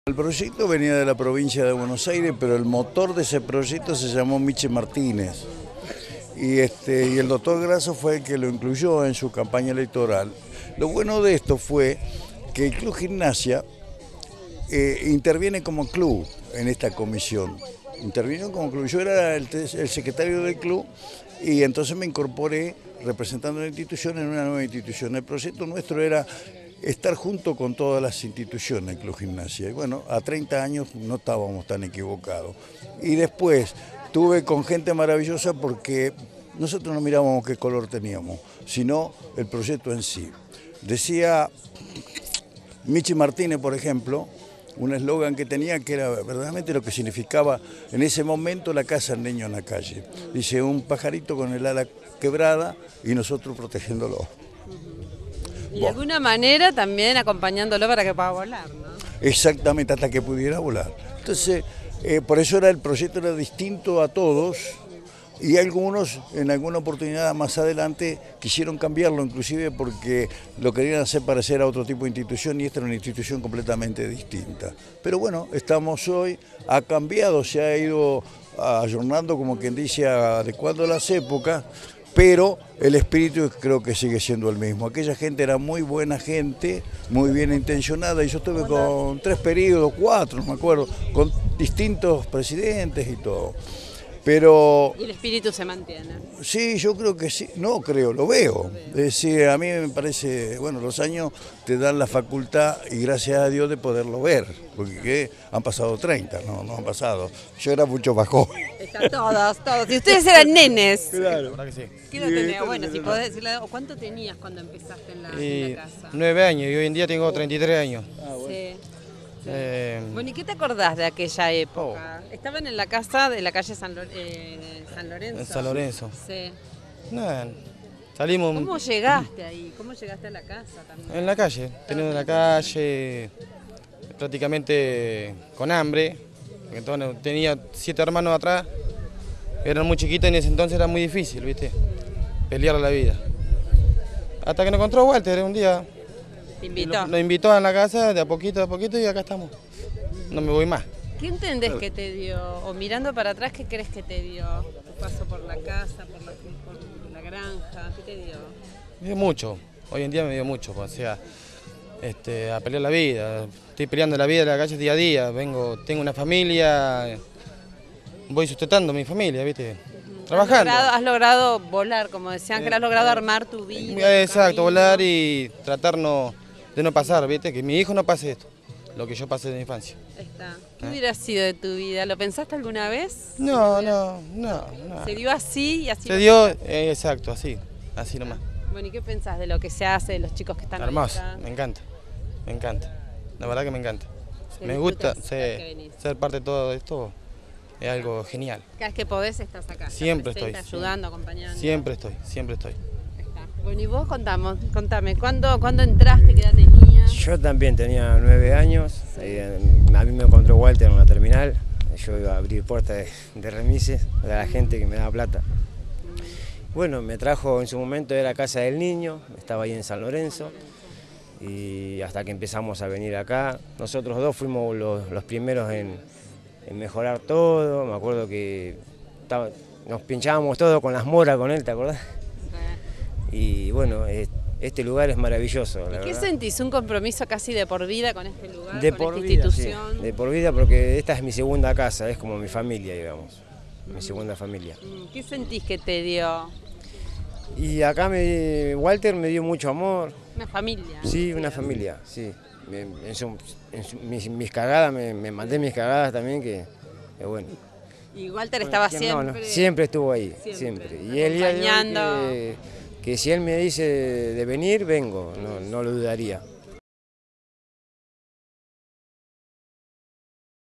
El proyecto venía de la provincia de Buenos Aires, pero el motor de ese proyecto se llamó Miche Martínez. Y el doctor Grasso fue el que lo incluyó en su campaña electoral. Lo bueno de esto fue que el Club Gimnasia interviene como club en esta comisión. Intervino como club. Yo era el secretario del club y entonces me incorporé representando la institución en una nueva institución. El proyecto nuestro era estar junto con todas las instituciones, el Club Gimnasia. Y bueno, a 30 años no estábamos tan equivocados. Y después tuve con gente maravillosa porque nosotros no mirábamos qué color teníamos, sino el proyecto en sí. Decía Michi Martínez, por ejemplo, un eslogan que tenía que era verdaderamente lo que significaba en ese momento la casa del niño en la calle. Dice, un pajarito con el ala quebrada y nosotros protegiéndolo. Y de alguna manera también acompañándolo para que pueda volar, ¿no? Exactamente, hasta que pudiera volar. Entonces, por eso el proyecto era distinto a todos y algunos en alguna oportunidad más adelante quisieron cambiarlo, inclusive porque lo querían hacer parecer a otro tipo de institución y esta era una institución completamente distinta. Pero bueno, estamos hoy, ha cambiado, se ha ido ayornando, como quien dice, adecuando las épocas, pero el espíritu creo que sigue siendo el mismo. Aquella gente era muy buena gente, muy bien intencionada, y yo estuve con 3 periodos, 4, no me acuerdo, con distintos presidentes y todo. Pero y el espíritu se mantiene. Sí, yo creo que sí, no creo, lo veo. Es decir, a mí me parece, bueno, los años te dan la facultad y gracias a Dios de poderlo ver, porque han pasado 30, no han pasado. Yo era mucho más joven. Están todos. Y ustedes eran nenes. Claro. ¿Verdad que sí? ¿Qué edad tenías? Bueno, si podés decirle, ¿cuánto tenías cuando empezaste en la casa? 9 años y hoy en día tengo 33 años. Sí. Bueno, ¿y qué te acordás de aquella época? Estaban en la casa de la calle San Lorenzo. En San Lorenzo. Sí. Nada, salimos ¿Cómo llegaste ahí? ¿Cómo llegaste a la casa también? en la calle, teniendo en la calle, prácticamente con hambre. Entonces, tenía 7 hermanos atrás, eran muy chiquitos y en ese entonces era muy difícil, ¿viste? Pelear la vida. Hasta que nos encontró Walter un día. ¿Te invitó? Nos invitó a la casa de a poquito y acá estamos. No me voy más. ¿Qué entendés que te dio? O mirando para atrás, ¿qué crees que te dio? Tu paso por la casa, por la granja, ¿qué te dio? Me dio mucho, hoy en día me dio mucho, o sea, a pelear la vida. Estoy peleando la vida de la calle día a día, tengo una familia, voy sustentando mi familia, ¿viste? Trabajando. Has logrado volar, como decía Ángel, has logrado armar tu vida. Exacto, volar y tratarnos de no pasar, ¿viste? Que mi hijo no pase esto, lo que yo pasé de mi infancia. Está. ¿Qué hubiera sido de tu vida? ¿Lo pensaste alguna vez? No. ¿Se dio así y así? Se dio, exacto, así nomás. Bueno, ¿y qué pensás de lo que se hace, de los chicos que están hermoso, acá? me encanta. La verdad que me encanta. Me disfrutas gusta ser parte de todo esto, es algo genial. Cada vez que podés estás acá. Siempre presente, estoy. Ayudando, acompañando. Siempre estoy. Está. Bueno, y vos contame, ¿cuándo entraste, qué edad tenías? Yo también tenía 9 años, a mí me encontró Walter en la terminal, yo iba a abrir puertas de remises a la gente que me daba plata. Bueno, me trajo en su momento, era Casa del Niño, estaba ahí en San Lorenzo, y hasta que empezamos a venir acá, nosotros dos fuimos los primeros en mejorar todo, me acuerdo que nos pinchábamos todo con las moras con él, ¿te acordás? Y bueno, este lugar es maravilloso, la verdad. ¿Qué sentís? ¿Un compromiso casi de por vida con este lugar, de con por esta vida, institución? Sí, de por vida, porque esta es mi segunda casa, es como mi familia, digamos, mi segunda familia. ¿Qué sentís que te dio? Y acá Walter me dio mucho amor. Una familia. Sí, una familia, sí. Mis cagadas, me mandé mis cagadas también, que bueno. Y Walter estaba siempre... No, siempre estuvo ahí, siempre. Y él acompañando. que si él me dice de venir, vengo, no lo dudaría.